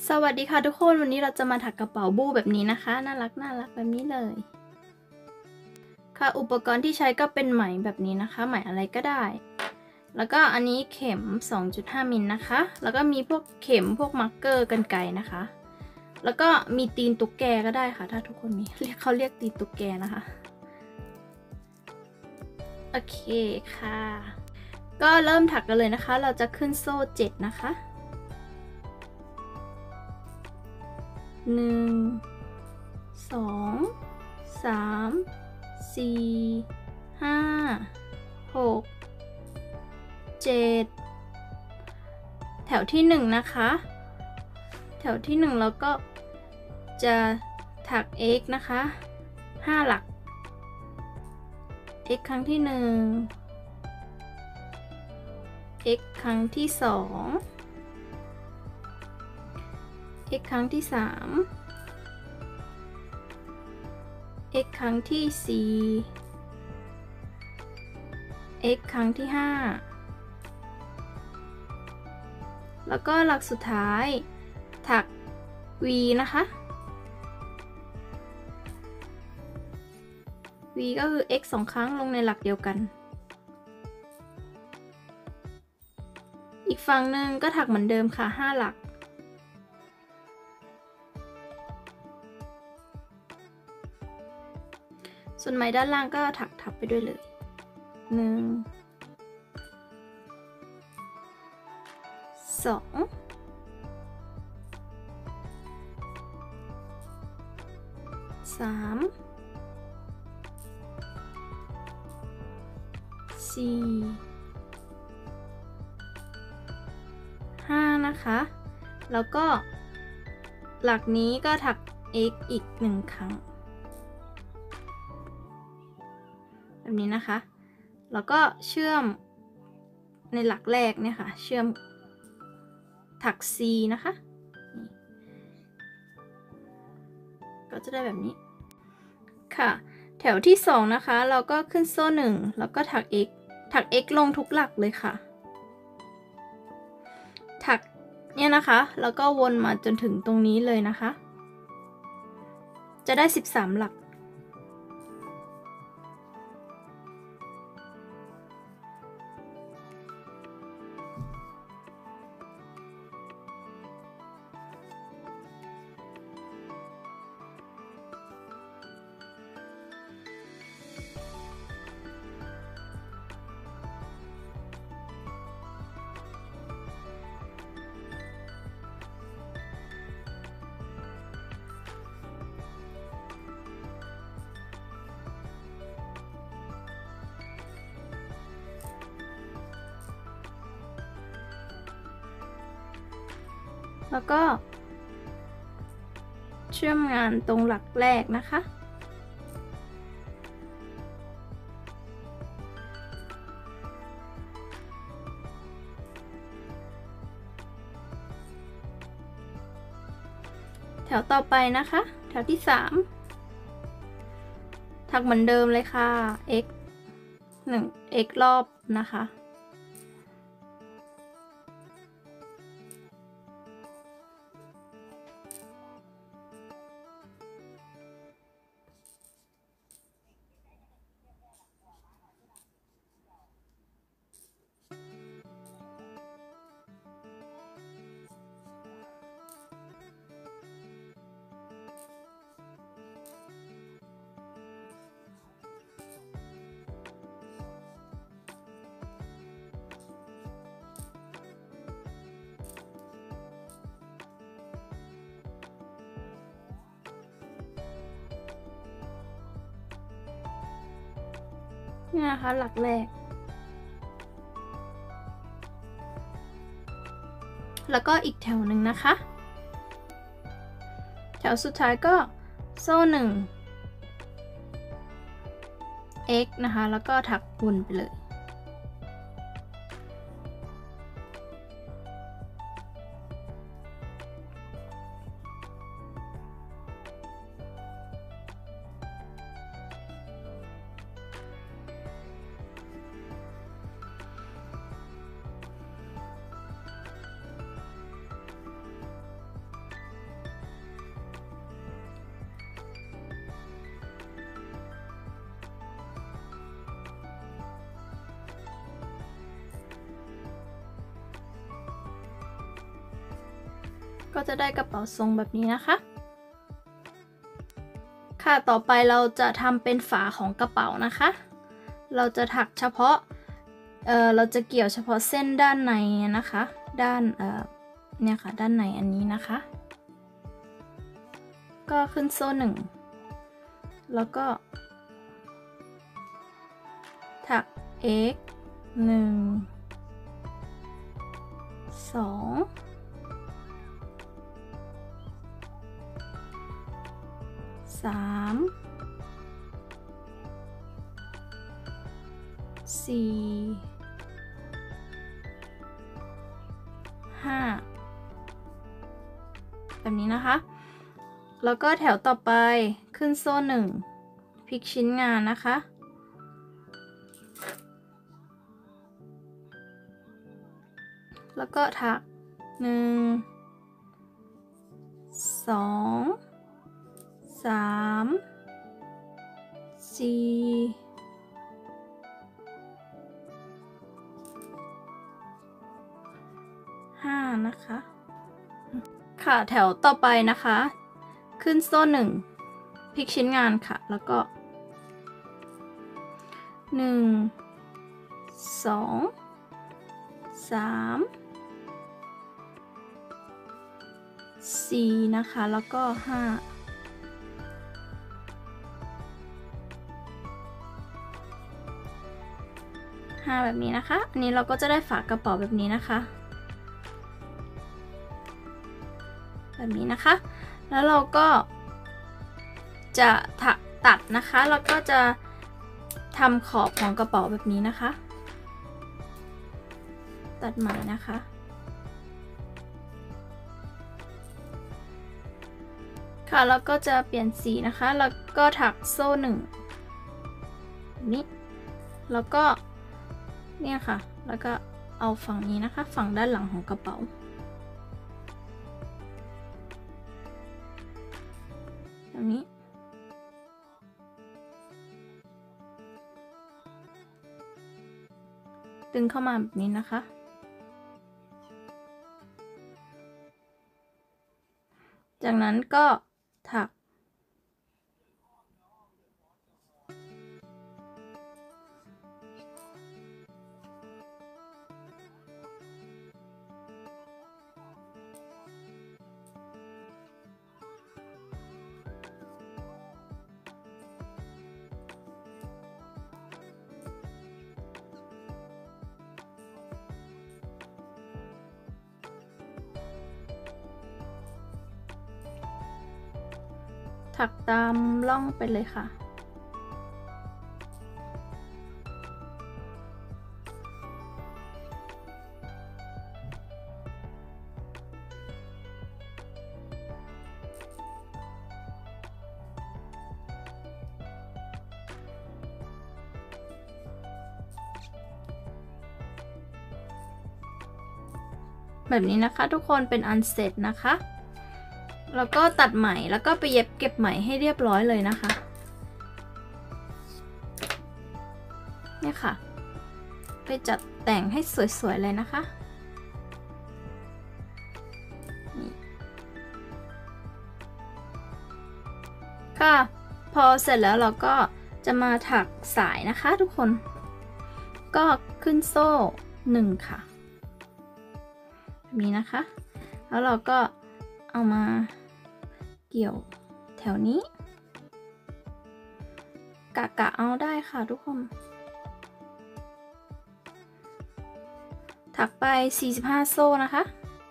สวัสดีค่ะทุกคนวันนี้เราจะมาถักกระเป๋าบู้แบบนี้นะคะน่ารักแบบนี้เลยค่ะอุปกรณ์ที่ใช้ก็เป็นไหมแบบนี้นะคะไหมอะไรก็ได้แล้วก็อันนี้เข็ม 2.5 มิลนะคะแล้วก็มีพวกเข็มพวกมาร์กเกอร์กรรไกรนะคะแล้วก็มีตีนตุ๊กแกก็ได้ค่ะถ้าทุกคนมีเขาเรียกตีนตุ๊กแกนะคะโอเคค่ะก็เริ่มถักกันเลยนะคะเราจะขึ้นโซ่7นะคะ1 2 3 4 5 6 7แถวที่1นะคะแถวที่1แล้วก็จะถัก x นะคะ5หลัก x ครั้งที่1 x ครั้งที่2 x ครั้งที่3 x ครั้งที่4 x ครั้งที่5แล้วก็หลักสุดท้ายถัก v นะคะ v ก็คือ x 2 ครั้งลงในหลักเดียวกันอีกฝั่งหนึ่งก็ถักเหมือนเดิมค่ะ5หลักส่วนไหมด้านล่างก็ถักทับไปด้วยเลย1 2 3 4 5นะคะแล้วก็หลักนี้ก็ถัก x อีก1ครั้งแบบนี้นะคะแล้วก็เชื่อมในหลักแรกเนี่ยค่ะเชื่อมถัก c นะคะก็จะได้แบบนี้ค่ะแถวที่2นะคะเราก็ขึ้นโซ่1แล้วก็ถัก x ลงทุกหลักเลยค่ะถักเนี่ยนะคะแล้วก็วนมาจนถึงตรงนี้เลยนะคะจะได้13หลักแล้วก็เชื่อมงานตรงหลักแรกนะคะแถวต่อไปนะคะแถวที่3ถักเหมือนเดิมเลยค่ะ x รอบนะคะนี่นะคะหลักแรกแล้วก็อีกแถวหนึ่งนะคะแถวสุดท้ายก็โซ่1 x นะคะแล้วก็ถักวนไปเลยก็จะได้กระเป๋าทรงแบบนี้นะคะค่ะต่อไปเราจะทำเป็นฝาของกระเป๋านะคะเราจะถักเฉพาะเราจะเกี่ยวเฉพาะเส้นด้านในนะคะด้านเนี่ยค่ะด้านในอันนี้นะคะก็ขึ้นโซ่1แล้วก็ถัก x 1 2 3 4 5แบบนี้นะคะแล้วก็แถวต่อไปขึ้นโซ่1พลิกชิ้นงานนะคะแล้วก็ถัก1 2 3 4 5นะคะค่ะแถวต่อไปนะคะขึ้นโซ่1พลิกชิ้นงานค่ะแล้วก็1 2 3 4นะคะแล้วก็5แบบนี้นะคะอันนี้เราก็จะได้ฝากระเป๋าแบบนี้นะคะแบบนี้นะคะแล้วเราก็จะตัดนะคะแล้วก็จะทำขอบของกระเป๋าแบบนี้นะคะตัดไหมนะคะค่ะแล้วก็จะเปลี่ยนสีนะคะแล้วก็ถักโซ่1แบบนี้แล้วก็เนี่ยค่ะแล้วก็เอาฝั่งนี้นะคะฝั่งด้านหลังของกระเป๋าแบบนี้ดึงเข้ามาแบบนี้นะคะจากนั้นก็ถักตามร่องไปเลยค่ะแบบนี้นะคะทุกคนเป็นอันเสร็จนะคะแล้วก็ตัดไหมแล้วก็ไปเย็บเก็บไหมให้เรียบร้อยเลยนะคะเนี่ยค่ะไปจัดแต่งให้สวยๆเลยนะคะค่ะพอเสร็จแล้วเราก็จะมาถักสายนะคะทุกคนก็ขึ้นโซ่1ค่ะแบบนี้นะคะแล้วเราก็เอามาเกี่ยวแถวนี้กะเอาได้ค่ะทุกคนถักไป45โซ่นะคะ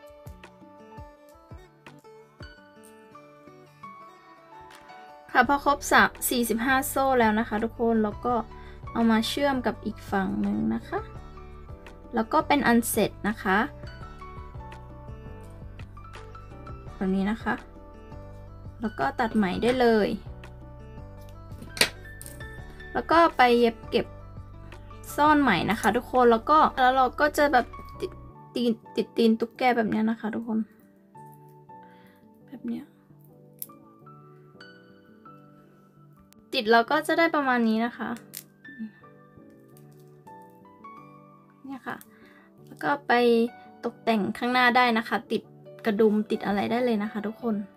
ค่ะพอครบ45โซ่แล้วนะคะทุกคนแล้วก็เอามาเชื่อมกับอีกฝั่งหนึ่งนะคะแล้วก็เป็นอันเสร็จนะคะแบบนี้นะคะแล้วก็ตัดไหมได้เลยแล้วก็ไปเย็บเก็บซ่อนไหมนะคะทุกคนแล้วเราก็จะแบบติดตีนตุ๊กแกแบบนี้นะคะทุกคนแบบเนี้ยติดเราก็จะได้ประมาณนี้นะคะเนี่ยค่ะแล้วก็ไปตกแต่งข้างหน้าได้นะคะติดกระดุมติดอะไรได้เลยนะคะทุกคน